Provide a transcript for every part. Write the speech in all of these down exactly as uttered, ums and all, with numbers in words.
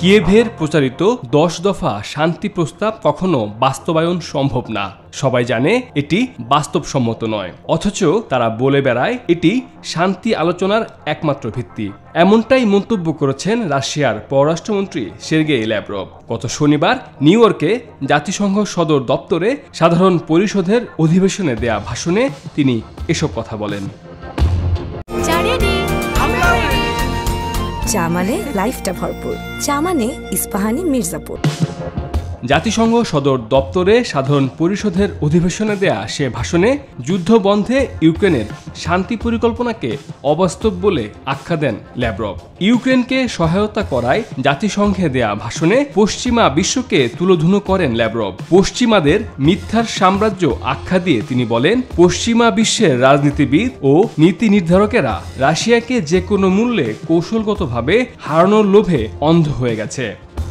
কিয়েভের প্রচারিত দশ দফা শান্তি প্রস্তাব কখনো বাস্তবায়ন সম্ভব না। সবাই জানে এটি বাস্তবসম্মত নয়, অথচ তারা বলে বেড়ায় এটি শান্তি আলোচনার একমাত্র ভিত্তি। এমনটাই মন্তব্য করেছেন রাশিয়ার পররাষ্ট্রমন্ত্রী সের্গেই ল্যাভরভ। গত শনিবার নিউ ইয়র্কে জাতিসংঘ সদর দপ্তরে সাধারণ পরিষদের অধিবেশনে দেয়া ভাষণে তিনি এসব কথা বলেন। চা মানে লাইফটা ভরপুর, চা মানে ইস্পাহানি মির্জাপুর। জাতিসংঘ সদর দপ্তরে সাধারণ পরিষদের অধিবেশনে দেয়া সে ভাষণে যুদ্ধ বন্ধে ইউক্রেনের শান্তি পরিকল্পনাকে অবাস্তব বলে আখ্যা দেন ল্যাভরভ। ইউক্রেনকে সহায়তা করায় জাতিসংঘে দেয়া ভাষণে পশ্চিমা বিশ্বকে তুলোধুনো করেন ল্যাভরভ। পশ্চিমাদের মিথ্যার সাম্রাজ্য আখ্যা দিয়ে তিনি বলেন, পশ্চিমা বিশ্বের রাজনীতিবিদ ও নীতি নির্ধারকেরা রাশিয়াকে যে কোনো মূল্যে কৌশলগতভাবে হারানোর লোভে অন্ধ হয়ে গেছে।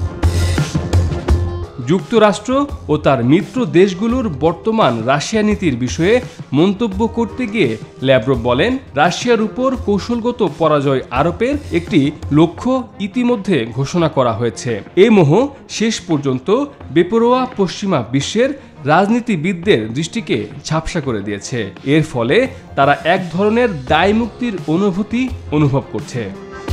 যুক্তরাষ্ট্র ও তার মিত্র দেশগুলোর বর্তমান রাশিয়া নীতির বিষয়ে মন্তব্য করতে গিয়ে ল্যাভরভ বলেন, রাশিয়ার উপর কৌশলগত পরাজয় আরোপের একটি লক্ষ্য ইতিমধ্যে ঘোষণা করা হয়েছে। এ মোহ শেষ পর্যন্ত বেপরোয়া পশ্চিমা বিশ্বের রাজনীতিবিদদের দৃষ্টিকে ঝাপসা করে দিয়েছে। এর ফলে তারা এক ধরনের দায়মুক্তির অনুভূতি অনুভব করছে।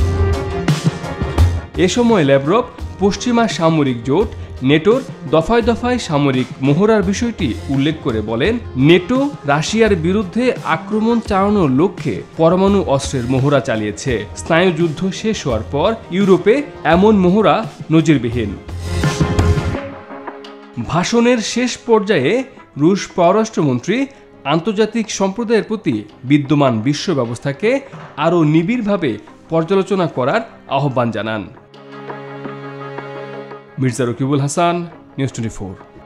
এ সময় ল্যাভরভ পশ্চিমা সামরিক জোট নেটোর দফায় দফায় সামরিক মহড়ার বিষয়টি উল্লেখ করে বলেন, নেটো রাশিয়ার বিরুদ্ধে আক্রমণ চালানোর লক্ষ্যে পরমাণু অস্ত্রের মহড়া চালিয়েছে। স্নায়ুযুদ্ধ শেষ হওয়ার পর ইউরোপে এমন মহড়া নজিরবিহীন। ভাষণের শেষ পর্যায়ে রুশ পররাষ্ট্রমন্ত্রী আন্তর্জাতিক সম্প্রদায়ের প্রতি বিদ্যমান বিশ্ব ব্যবস্থাকে আরও নিবিড়ভাবে পর্যালোচনা করার আহ্বান জানান। Mirza Rakibul Hasan, news twenty four.